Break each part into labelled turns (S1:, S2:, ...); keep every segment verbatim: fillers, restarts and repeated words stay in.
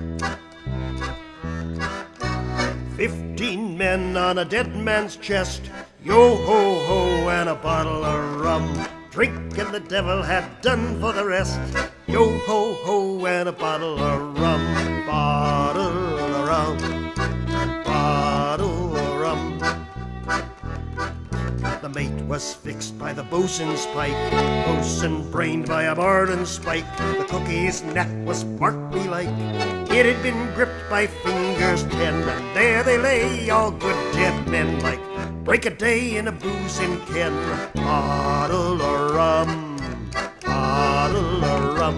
S1: Fifteen men on a dead man's chest, yo-ho-ho, and a bottle of rum. Drinking the devil had done for the rest, yo-ho-ho, and a bottle of rum. Bottle of rum, bottle of rum. The mate was fixed by the bosun's pike, bosun brained by a marlin spike. The cookie's neck was barky like, it had been gripped by fingers ten, and there they lay, all good dead men like break a day in a boozing ken. Bottle of rum, bottle of rum.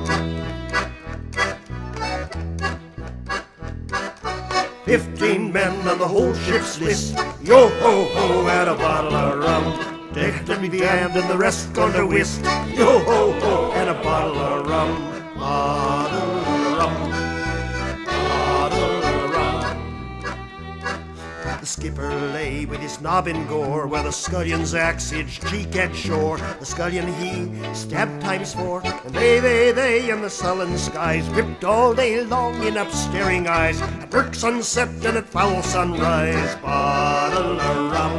S1: Fifteen men on the whole ship's list, yo-ho-ho, and a bottle of rum. Dead to be damned and the rest gone to whist, yo-ho-ho, and a bottle of rum. Bottle of rum, bottle of rum. The skipper lay with his knob in gore, where the scullion's axe his cheek at shore. The scullion he stabbed times four, and they, they, they in the sullen skies gripped all day long in upstaring eyes, at dark sunset and at foul sunrise. Bottle of rum,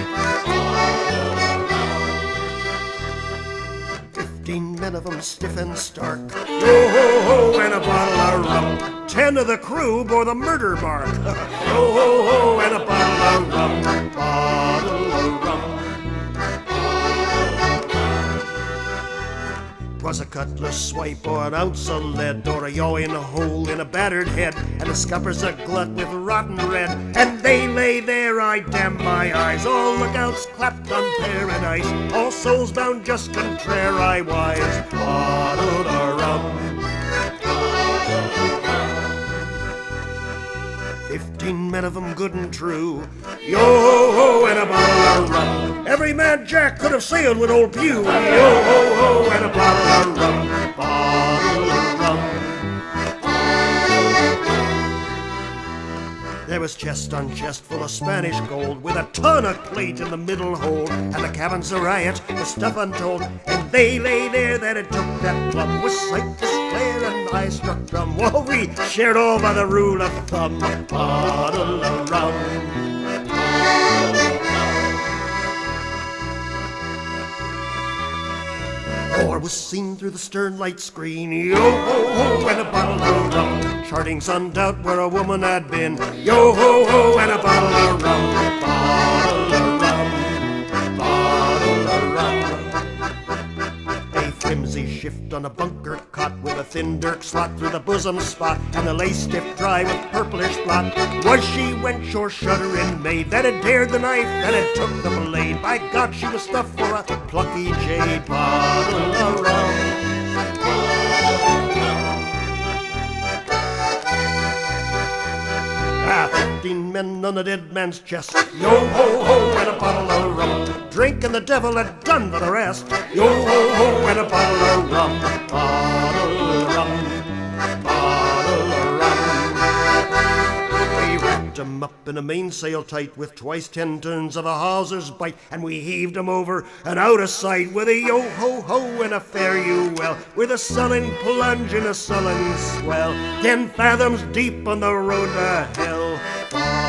S1: fifteen men of them stiff and stark, yo-ho-ho, and a bottle of rum. Ten of the crew bore the murder mark, yo-ho-ho, and a bottle of rum. Bottle of rum. 'Twas a cutlass swipe or an ounce of lead, or a yawing hole in a battered head, and the scuppers a glut with rotten red, and they lay there, I damn my eyes. All lookouts clapped on paradise, all souls bound just contrariwise. Bottle of rum, fifteen men of them good and true, yo-ho-ho, and a bottle of rum. Every man Jack could have sailed with old Pew, yo-ho-ho, and a bottle of rum. Bottle of rum. There was chest on chest full of Spanish gold, with a ton of plate in the middle hold, and the cabin's a riot, the stuff untold, and they lay there that it took that plum, with sightless glare and eye-struck drum. Well, we shared all by the rule of thumb. Bottle of rum. Or was seen through the stern light screen, yo-ho-ho, and a bottle of rum. Charting sunned out where a woman had been, yo-ho-ho, and a bottle of rum. Bottle of rum, bottle of rum. A flimsy shift on a bunker cot, with a thin dirk slot through the bosom spot, and the lace stiff dry with purplish blot. Was she wench or shuddering maid that had dared the knife, that had took the blade? By God, she was stuffed for a plucky jade. Bottle of rum. Ah, fifteen men on a dead man's chest, yo-ho-ho, and a bottle of rum. Drinking the devil had done for the rest, yo-ho-ho, and a bottle of rum. Bottle of rum, bottle of rum. We wrapped him up in a mainsail tight, with twice ten turns of a hawser's bite, and we heaved him over and out of sight, with a yo-ho-ho and a fare-you-well, with a sullen plunge and a sullen swell, ten fathoms deep on the road to hell.